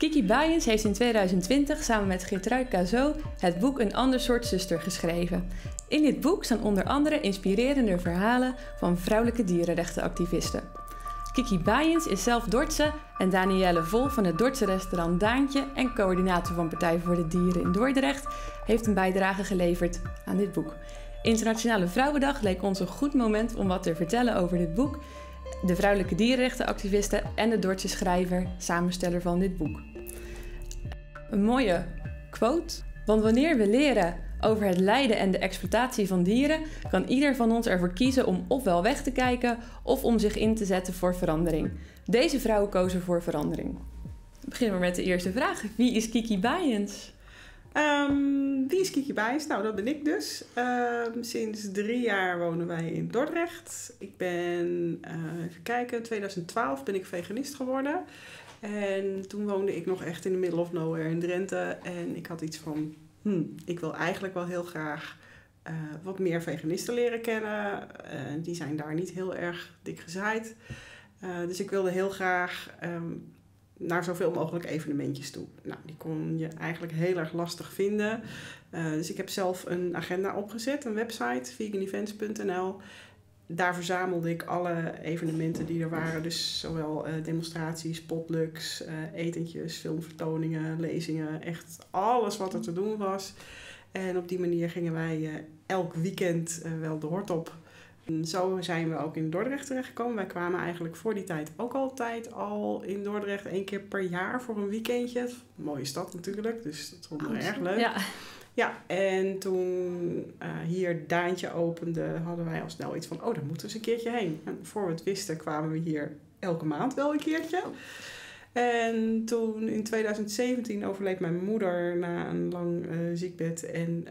Kiki Bayens heeft in 2020 samen met Geertrui Cazot het boek Een ander soort zuster geschreven. In dit boek staan onder andere inspirerende verhalen van vrouwelijke dierenrechtenactivisten. Kiki Bayens is zelf Dordtse en Danielle Vol van het Dordtse restaurant Daantje en coördinator van Partij voor de Dieren in Dordrecht heeft een bijdrage geleverd aan dit boek. Internationale Vrouwendag leek ons een goed moment om wat te vertellen over dit boek, de vrouwelijke dierenrechtenactivisten en de Dordtse schrijver, samensteller van dit boek. Een mooie quote, want wanneer we leren over het lijden en de exploitatie van dieren, kan ieder van ons ervoor kiezen om ofwel weg te kijken of om zich in te zetten voor verandering. Deze vrouwen kozen voor verandering. We beginnen maar met de eerste vraag. Wie is Kiki Bayens? Wie is Kiki Bayens? Nou, dat ben ik dus. Sinds 3 jaar wonen wij in Dordrecht. Ik ben, even kijken, in 2012 ben ik veganist geworden. En toen woonde ik nog echt in the middle of nowhere in Drenthe. En ik had iets van, ik wil eigenlijk wel heel graag wat meer veganisten leren kennen. Die zijn daar niet heel erg dik gezaaid. Dus ik wilde heel graag naar zoveel mogelijk evenementjes toe. Nou, die kon je eigenlijk heel erg lastig vinden. Dus ik heb zelf een agenda opgezet, een website, veganevents.nl. Daar verzamelde ik alle evenementen die er waren. Dus zowel demonstraties, potlucks, etentjes, filmvertoningen, lezingen. Echt alles wat er te doen was. En op die manier gingen wij elk weekend wel de hort op. En zo zijn we ook in Dordrecht terechtgekomen. Wij kwamen eigenlijk voor die tijd ook altijd al in Dordrecht 1 keer per jaar voor een weekendje. Mooie stad natuurlijk, dus dat vond ik erg leuk. Ja. Ja, en toen hier Daantje opende, hadden wij al snel iets van, daar moeten we eens een keertje heen. En voor we het wisten kwamen we hier elke maand wel een keertje. En toen in 2017 overleed mijn moeder na een lang ziekbed. En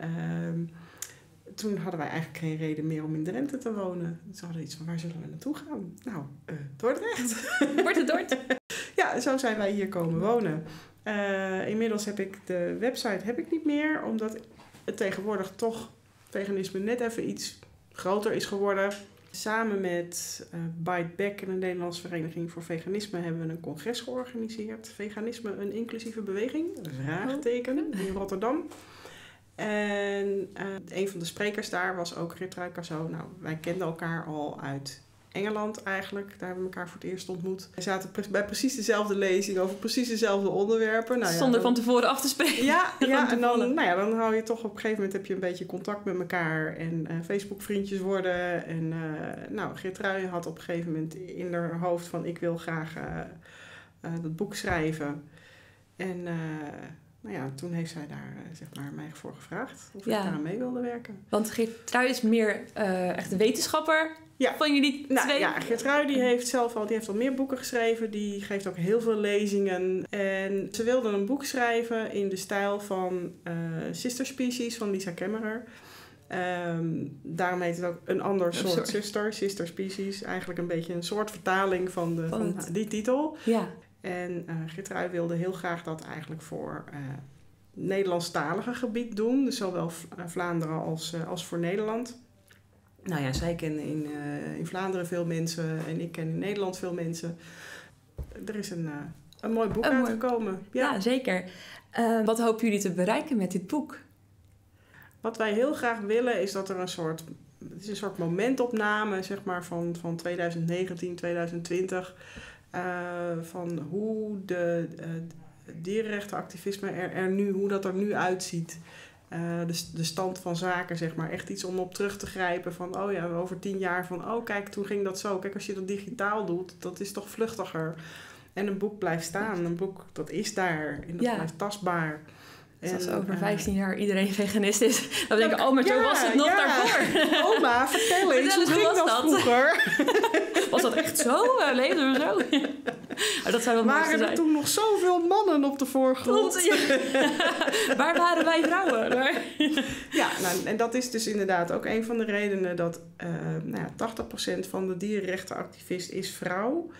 toen hadden wij eigenlijk geen reden meer om in Drenthe te wonen. Dus we hadden iets van, waar zullen we naartoe gaan? Nou, Dordrecht. Wordt het Dordrecht? Ja, zo zijn wij hier komen wonen. Inmiddels heb ik de website niet meer, omdat het tegenwoordig toch veganisme net even iets groter is geworden. Samen met Bite Back en de Nederlandse Vereniging voor Veganisme hebben we een congres georganiseerd. Veganisme, een inclusieve beweging, vraagteken, in Rotterdam. En een van de sprekers daar was ook Geertrui Cazot. Nou, wij kenden elkaar al uit Engeland eigenlijk. Daar hebben we elkaar voor het eerst ontmoet. We zaten bij precies dezelfde lezing over precies dezelfde onderwerpen. Nou, zonder van tevoren af te spreken. Ja, en dan hou je toch op een gegeven moment heb je een beetje contact met elkaar. En Facebook vriendjes worden. En Geertrui had op een gegeven moment in haar hoofd van ik wil graag dat boek schrijven. En toen heeft zij daar mij voor gevraagd of ik daar aan mee wilde werken. Want Geertrui is meer echt een wetenschapper van jullie twee. Ja, Geertrui die heeft al meer boeken geschreven. Die geeft ook heel veel lezingen. En ze wilde een boek schrijven in de stijl van Sister Species van Lisa Kemmerer. Daarom heet het ook een ander soort zuster, Sister Species. Eigenlijk een beetje een soort vertaling van die titel. Ja. En Geertrui wilde heel graag dat eigenlijk voor Nederlandstalige gebied doen. Dus zowel Vlaanderen als voor Nederland. Nou ja, zij kennen in Vlaanderen veel mensen en ik ken in Nederland veel mensen. Er is een mooi boek uitgekomen. Ja, zeker. Wat hopen jullie te bereiken met dit boek? Wat wij heel graag willen is dat er een soort momentopname zeg maar, van 2019, 2020... van hoe de dierenrechtenactivisme hoe dat er nu uitziet. De stand van zaken, zeg maar. Echt iets om op terug te grijpen van, over 10 jaar van, kijk, toen ging dat zo. Kijk, als je dat digitaal doet, dat is toch vluchtiger. En een boek blijft staan. Een boek, dat is daar. En dat blijft tastbaar. Dus als over 15 jaar iedereen veganist is, dan denk ik, maar zo was het nog daarvoor. Oma, vertel eens, hoe ging dat vroeger? Was dat echt zo? Leefden we zo? Dat zou wel waren er toen nog zoveel mannen op de voorgrond? Waar waren wij vrouwen? En dat is dus inderdaad ook een van de redenen dat 80% van de dierenrechtenactivisten is vrouw.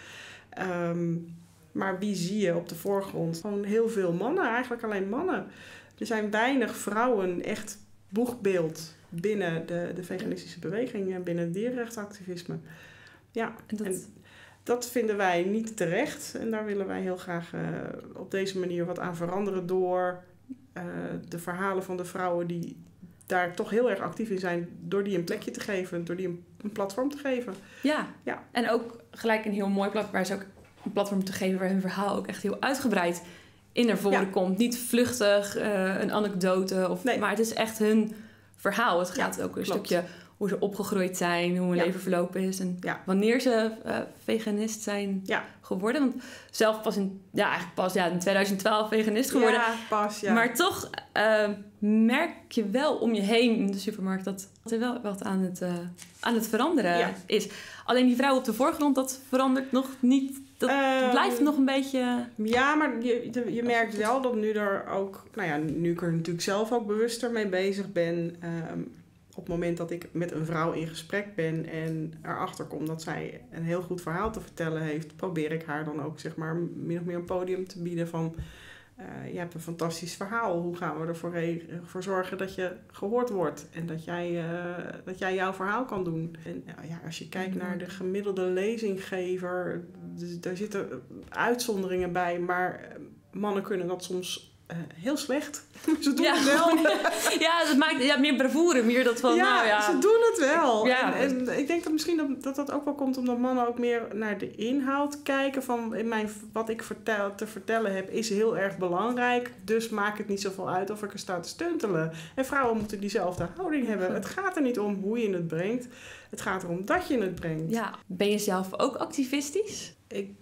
Maar wie zie je op de voorgrond? Gewoon heel veel mannen, eigenlijk alleen mannen. Er zijn weinig vrouwen echt boegbeeld binnen de veganistische beweging en binnen het dierenrechtenactivisme. Ja, Dat vinden wij niet terecht. En daar willen wij heel graag op deze manier wat aan veranderen door de verhalen van de vrouwen die daar toch heel erg actief in zijn, door die een plekje te geven, door die een platform te geven. Ja, en ook gelijk een heel mooi platform, waar ze ook een platform te geven waar hun verhaal ook echt heel uitgebreid in naar voren komt. Niet vluchtig, een anekdote, maar het is echt hun verhaal. Het gaat ook een stukje hoe ze opgegroeid zijn, hoe hun leven verlopen is en wanneer ze veganist zijn geworden. Want zelf pas in 2012 veganist geworden. Ja, pas, ja. Maar toch merk je wel om je heen in de supermarkt dat er wel wat aan het veranderen is. Alleen die vrouw op de voorgrond, dat verandert nog niet. Dat blijft nog een beetje... Ja, maar je merkt wel dat nu er ook... nu ik er natuurlijk zelf ook bewuster mee bezig ben... op het moment dat ik met een vrouw in gesprek ben en erachter kom dat zij een heel goed verhaal te vertellen heeft, probeer ik haar dan ook zeg maar min of meer een podium te bieden van je hebt een fantastisch verhaal. Hoe gaan we ervoor zorgen dat je gehoord wordt en dat jij jouw verhaal kan doen. En als je kijkt naar de gemiddelde lezinggever, daar zitten uitzonderingen bij, maar mannen kunnen dat soms heel slecht. Ze doen het wel. Ja, dat maakt meer bravoure, meer dat van... ze doen het wel. Ja. En ik denk dat misschien dat ook wel komt omdat mannen ook meer naar de inhoud kijken van wat ik te vertellen heb is heel erg belangrijk. Dus maakt het niet zoveel uit of ik er sta te stuntelen. En vrouwen moeten diezelfde houding hebben. Het gaat er niet om hoe je het brengt. Het gaat erom dat je het brengt. Ja. Ben je zelf ook activistisch? Ik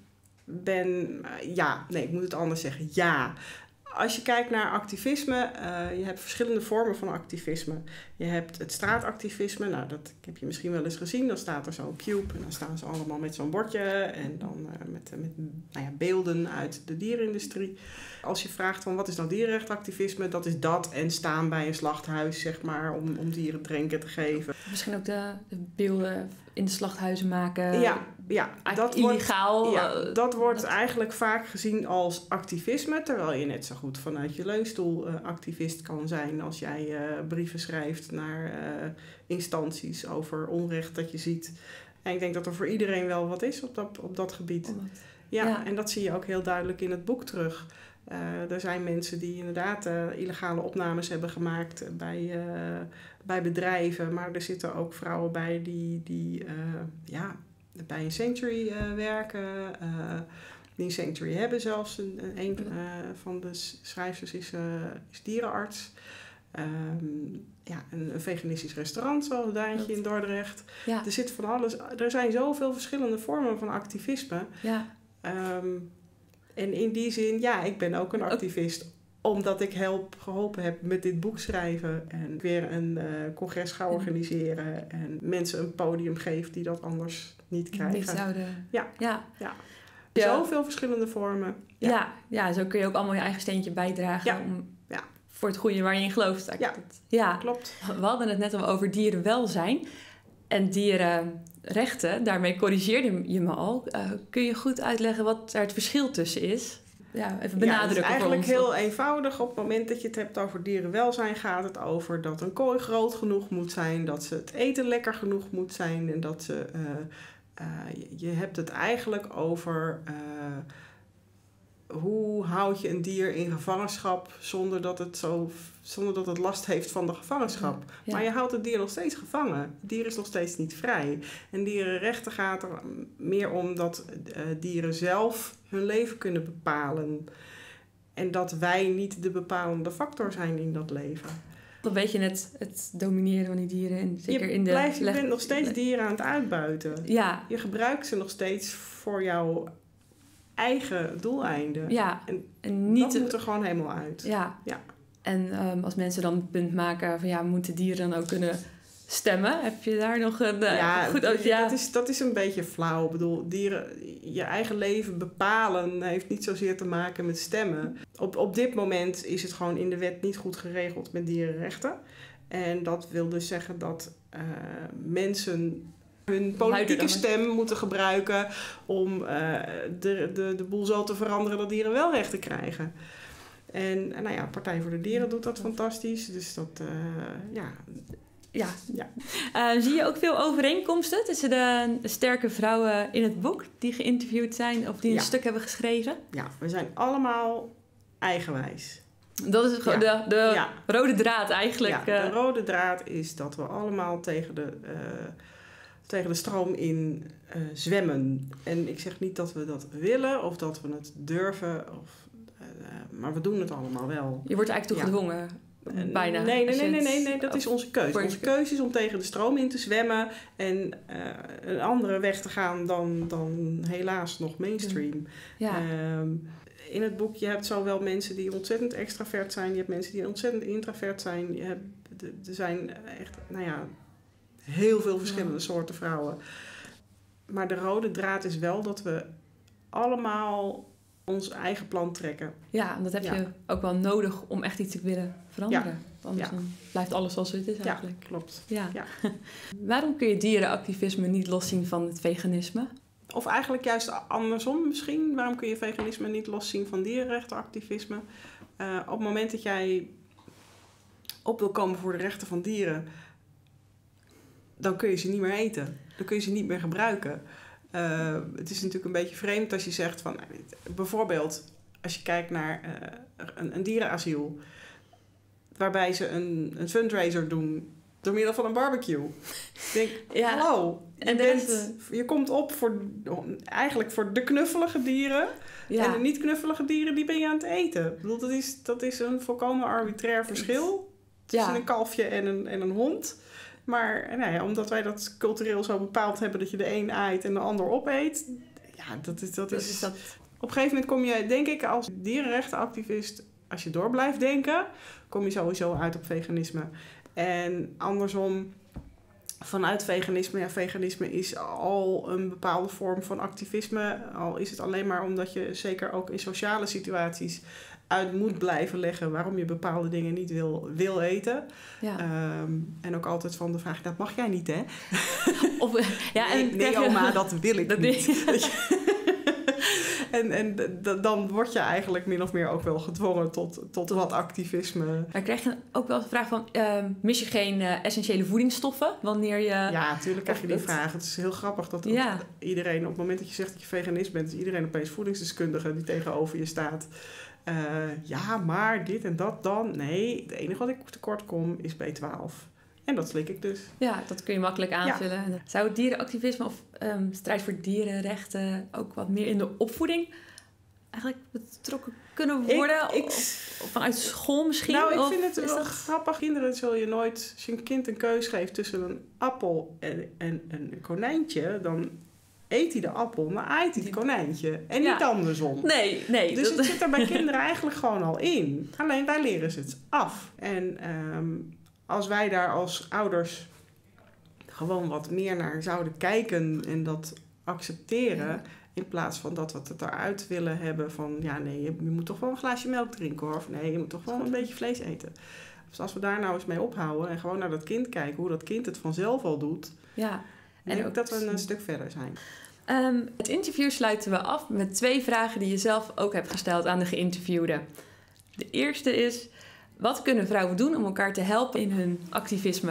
moet het anders zeggen. Ja. Als je kijkt naar activisme, je hebt verschillende vormen van activisme. Je hebt het straatactivisme, dat heb je misschien wel eens gezien. Dan staat er zo'n cube en dan staan ze allemaal met zo'n bordje en dan met beelden uit de dierenindustrie. Als je vraagt van wat is nou dierenrechtenactivisme, dat is dat en staan bij een slachthuis, zeg maar, om dieren drinken te geven. Misschien ook de beelden in de slachthuizen maken. Ja, dat illegaal. Dat wordt eigenlijk vaak gezien als activisme, terwijl je net zo goed vanuit je leunstoel activist kan zijn als jij brieven schrijft naar instanties over onrecht dat je ziet. En ik denk dat er voor iedereen wel wat is op dat gebied. En dat zie je ook heel duidelijk in het boek terug. Er zijn mensen die inderdaad illegale opnames hebben gemaakt bij bedrijven. Maar er zitten ook vrouwen bij die bij een sanctuary werken. Die een sanctuary hebben zelfs. Een van de schrijvers is dierenarts. Een veganistisch restaurant zoals Daantje in Dordrecht. Ja. Er zit van alles. Er zijn zoveel verschillende vormen van activisme. Ja. En in die zin, ik ben ook een activist. Omdat ik geholpen heb met dit boek schrijven. En weer een congres ga organiseren. En mensen een podium geef die dat anders niet krijgen. Niet zouden. Ja. Zoveel verschillende vormen. Ja, zo kun je ook allemaal je eigen steentje bijdragen. Voor het goede waar je in gelooft. Klopt. We hadden het net al over dierenwelzijn. En dierenrechten, daarmee corrigeerde je me al. Kun je goed uitleggen wat er het verschil tussen is? Ja, even benadrukken. Het is eigenlijk heel eenvoudig. Op het moment dat je het hebt over dierenwelzijn gaat het over dat een kooi groot genoeg moet zijn. Dat ze het eten lekker genoeg moet zijn. En dat ze... je hebt het eigenlijk over... hoe houd je een dier in gevangenschap zonder dat het last heeft van de gevangenschap. Ja. Maar je houdt het dier nog steeds gevangen. Het dier is nog steeds niet vrij. En dierenrechten gaat er meer om dat dieren zelf hun leven kunnen bepalen. En dat wij niet de bepalende factor zijn in dat leven. Een beetje het domineren van die dieren. En zeker je bent nog steeds dieren aan het uitbuiten. Ja. Je gebruikt ze nog steeds voor jouw eigen doeleinden. Ja. En niet dat moet er gewoon helemaal uit. Ja. En als mensen dan het punt maken van moeten dieren dan ook kunnen stemmen? Heb je daar nog een goed over? Dat is een beetje flauw. Ik bedoel, dieren, je eigen leven bepalen heeft niet zozeer te maken met stemmen. Op dit moment is het gewoon in de wet niet goed geregeld met dierenrechten. En dat wil dus zeggen dat mensen hun politieke stem moeten gebruiken om de boel zo te veranderen dat dieren wel rechten krijgen. En Partij voor de Dieren doet dat fantastisch. Dus dat, Ja. Ja. Zie je ook veel overeenkomsten tussen de sterke vrouwen in het boek die geïnterviewd zijn of die een stuk hebben geschreven? Ja, we zijn allemaal eigenwijs. Dat is gewoon de rode draad eigenlijk. Ja, de rode draad is dat we allemaal tegen de stroom in zwemmen. En ik zeg niet dat we dat willen of dat we het durven, maar we doen het allemaal wel. Je wordt eigenlijk toe gedwongen. Bijna. Nee, dat is onze keuze. Onze keuze is om tegen de stroom in te zwemmen en een andere weg te gaan dan helaas nog mainstream. Ja. In het boek, je hebt zowel mensen die ontzettend extravert zijn, je hebt mensen die ontzettend introvert zijn. Er zijn echt, heel veel verschillende soorten vrouwen. Maar de rode draad is wel dat we allemaal ons eigen plan trekken. Ja, en dat heb je ook wel nodig om echt iets te willen veranderen. Ja. Anders dan blijft alles zoals het is eigenlijk. Ja, klopt. Ja. Ja. Waarom kun je dierenactivisme niet loszien van het veganisme? Of eigenlijk juist andersom misschien. Waarom kun je veganisme niet loszien van dierenrechtenactivisme? Op het moment dat jij op wil komen voor de rechten van dieren, dan kun je ze niet meer eten. Dan kun je ze niet meer gebruiken. Het is natuurlijk een beetje vreemd als je zegt van, bijvoorbeeld als je kijkt naar een dierenasiel, waarbij ze een fundraiser doen door middel van een barbecue. Ik denk, hallo, je komt op eigenlijk voor de knuffelige dieren. Ja. En de niet knuffelige dieren, die ben je aan het eten. Ik bedoel, dat is een volkomen arbitrair verschil tussen een kalfje en een hond. Maar omdat wij dat cultureel zo bepaald hebben dat je de een aait en de ander opeet. Ja, dat is dat. Op een gegeven moment kom je, denk ik, als dierenrechtenactivist, als je door blijft denken, kom je sowieso uit op veganisme. En andersom, vanuit veganisme, veganisme is al een bepaalde vorm van activisme. Al is het alleen maar omdat je zeker ook in sociale situaties uit moet blijven leggen waarom je bepaalde dingen niet wil eten. Ja. En ook altijd van de vraag, dat mag jij niet, hè? Nee, oma, dat wil ik niet. En dan word je eigenlijk min of meer ook wel gedwongen tot wat activisme. Maar krijg je ook wel de vraag van, mis je geen essentiële voedingsstoffen wanneer je... Ja, natuurlijk krijg je die vraag. Het is heel grappig dat iedereen, op het moment dat je zegt dat je veganist bent, is iedereen opeens voedingsdeskundige die tegenover je staat. Maar dit en dat dan. Nee, het enige wat ik tekort kom is B12. En dat slik ik dus. Ja, dat kun je makkelijk aanvullen. Ja. Zou dierenactivisme of strijd voor dierenrechten ook wat meer in de opvoeding eigenlijk betrokken kunnen worden? Of vanuit school misschien? Nou, ik vind het wel grappig. Kinderen zul je nooit, als je een kind een keus geeft tussen een appel en een konijntje, dan eet hij de appel, maar aait hij het konijntje. En niet andersom. Nee. Dus het zit er bij kinderen eigenlijk gewoon al in. Alleen wij leren ze het af. En als wij daar als ouders gewoon wat meer naar zouden kijken en dat accepteren, in plaats van dat we het eruit willen hebben van, je moet toch wel een glaasje melk drinken hoor. Of nee, je moet toch wel een beetje vlees eten. Dus als we daar nou eens mee ophouden en gewoon naar dat kind kijken, hoe dat kind het vanzelf al doet. Ja. En ook dat we een stuk verder zijn. Het interview sluiten we af met 2 vragen die je zelf ook hebt gesteld aan de geïnterviewde. De eerste is, wat kunnen vrouwen doen om elkaar te helpen in hun activisme?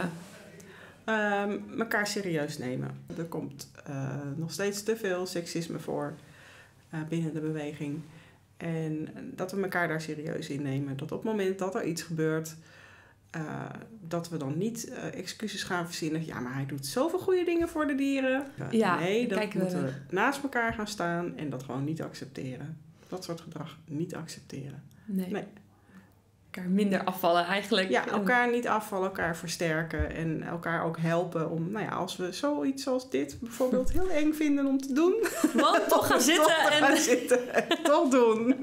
Elkaar serieus nemen. Er komt nog steeds te veel seksisme voor binnen de beweging. En dat we elkaar daar serieus in nemen. Dat op het moment dat er iets gebeurt, dat we dan niet excuses gaan verzinnen. Ja, maar hij doet zoveel goede dingen voor de dieren. Nee, dat moeten we naast elkaar gaan staan en dat gewoon niet accepteren. Dat soort gedrag niet accepteren. Nee. Elkaar minder afvallen eigenlijk. Ja, elkaar niet afvallen, elkaar versterken en elkaar ook helpen om, als we zoiets als dit bijvoorbeeld heel eng vinden om te doen. Want toch gaan zitten. Toch doen.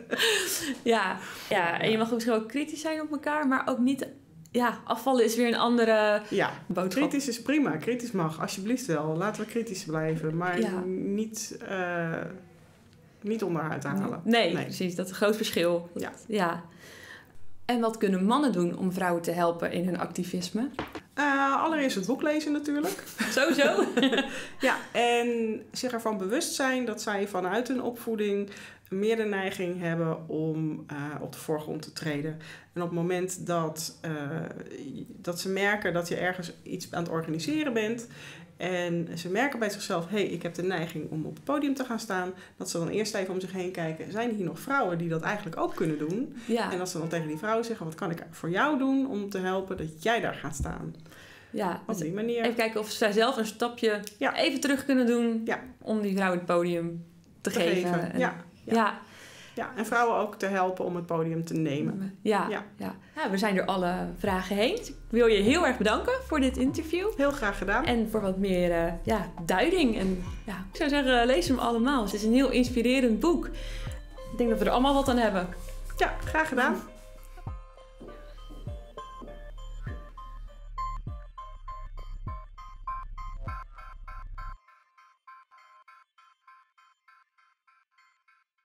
Ja, en je mag misschien ook kritisch zijn op elkaar, maar ook niet. Ja, afvallen is weer een andere boodschap. Kritisch is prima. Kritisch mag, alsjeblieft wel. Laten we kritisch blijven, maar niet onderuit halen. Nee, precies. Dat is een groot verschil. Ja. En wat kunnen mannen doen om vrouwen te helpen in hun activisme? Allereerst het boek lezen natuurlijk. Sowieso. Ja, en zich ervan bewust zijn dat zij vanuit hun opvoeding meer de neiging hebben om op de voorgrond te treden. En op het moment dat ze merken dat je ergens iets aan het organiseren bent en ze merken bij zichzelf, ik heb de neiging om op het podium te gaan staan, dat ze dan eerst even om zich heen kijken, zijn hier nog vrouwen die dat eigenlijk ook kunnen doen? Ja. En dat ze dan tegen die vrouwen zeggen, wat kan ik voor jou doen om te helpen dat jij daar gaat staan? Ja, op die manier. Even kijken of zij zelf een stapje even terug kunnen doen om die vrouw het podium te geven. En, ja, en vrouwen ook te helpen om het podium te nemen. Ja, we zijn door alle vragen heen. Dus ik wil je heel erg bedanken voor dit interview. Heel graag gedaan. En voor wat meer duiding. En ik zou zeggen, lees hem allemaal. Het is een heel inspirerend boek. Ik denk dat we er allemaal wat aan hebben. Ja, graag gedaan.